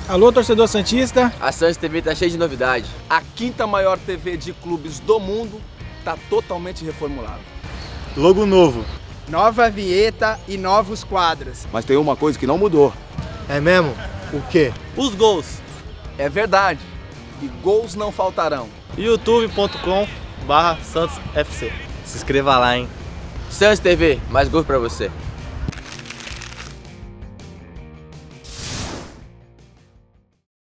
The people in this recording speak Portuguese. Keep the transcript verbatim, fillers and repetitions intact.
Alô, torcedor santista. A Santos T V tá cheia de novidade. A quinta maior T V de clubes do mundo tá totalmente reformulada. Logo novo. Nova vinheta e novos quadros. Mas tem uma coisa que não mudou. É mesmo? O quê? Os gols. É verdade. E gols não faltarão. youtube ponto com barra Santos F C. Se inscreva lá, hein? Santos T V, mais gols pra você.